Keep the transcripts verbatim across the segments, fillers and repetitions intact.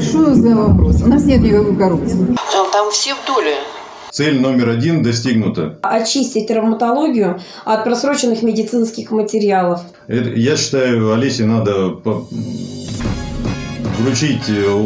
Что за вопрос? У нас нет никакой коррупции. Там все в доле. Цель номер один достигнута. Очистить травматологию от просроченных медицинских материалов. Это, я считаю, Олесе надо вручить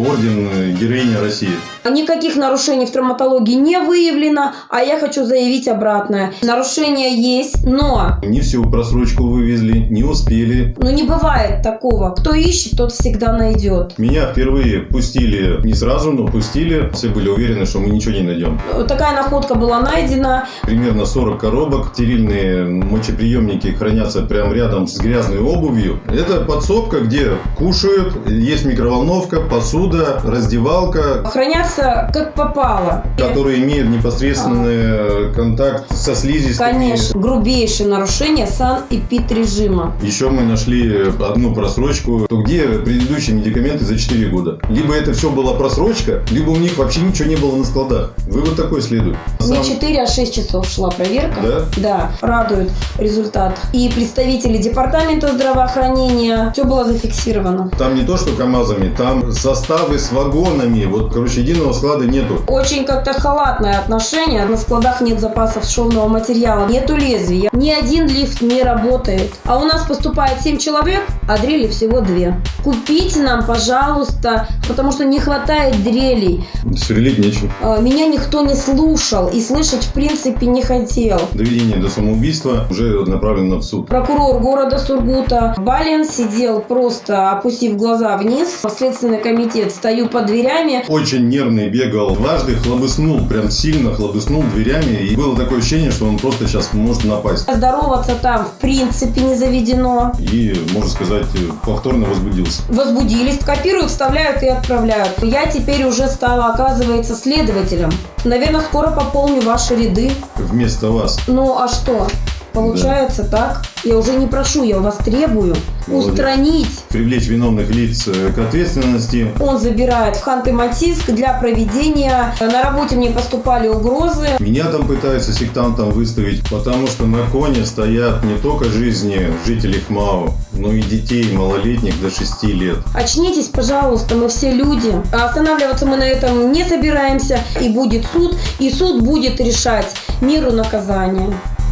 орден Героини России. Никаких нарушений в травматологии не выявлено, а я хочу заявить обратное. Нарушения есть, но... Не всю просрочку вывезли, не успели. Ну не бывает такого. Кто ищет, тот всегда найдет. Меня впервые пустили не сразу, но пустили. Все были уверены, что мы ничего не найдем. Такая находка была найдена. Примерно сорок коробок. Стерильные мочеприемники хранятся прямо рядом с грязной обувью. Это подсобка, где кушают, есть микроволновка, посуда, раздевалка. Хранятся как попало. Которые имеют непосредственный а. контакт со слизистыми. Конечно. Грубейшее нарушение санэпидрежима. Еще мы нашли одну просрочку, то где предыдущие медикаменты за четыре года. Либо это все была просрочка, либо у них вообще ничего не было на складах. Вывод такой следует. Сам... Не четыре, а шесть часов шла проверка. Да? Да. Радует результат. И представители департамента здравоохранения, все было зафиксировано. Там не то, что КАМАЗами, там составы с вагонами. Вот, короче, единого склада нету. Очень как-то халатное отношение. На складах нет запасов шовного материала, нету лезвия. Ни один лифт не работает. А у нас поступает семь человек, а дрели всего две. Купите нам, пожалуйста, потому что не хватает дрелей. Сверлить нечем. Меня никто не слушал и слышать в принципе не хотел. Доведение до самоубийства уже направлено в суд. Прокурор города Сургута Балин сидел просто опустив глаза вниз. Следственный комитет, стою под дверями. Очень нервный, бегал. Дважды хлобыснул, прям сильно хлобыснул дверями. И было такое ощущение, что он просто сейчас может напасть. Здороваться там в принципе не заведено. И, можно сказать, повторно возбудился. Возбудились, копируют, вставляют и отправляют. Я теперь уже стала, оказывается, следователем. Наверное, скоро пополню ваши ряды. Вместо вас. Ну, а что? Получается, да. Так? Я уже не прошу, я у вас требую. Молодец. Устранить. Привлечь виновных лиц к ответственности. Он забирает в Ханты-Мансийск для проведения. На работе мне поступали угрозы. Меня там пытаются сектантом выставить, потому что на коне стоят не только жизни жителей ХМАО, но и детей малолетних до шести лет. Очнитесь, пожалуйста, мы все люди. А останавливаться мы на этом не собираемся. И будет суд, и суд будет решать меру наказания.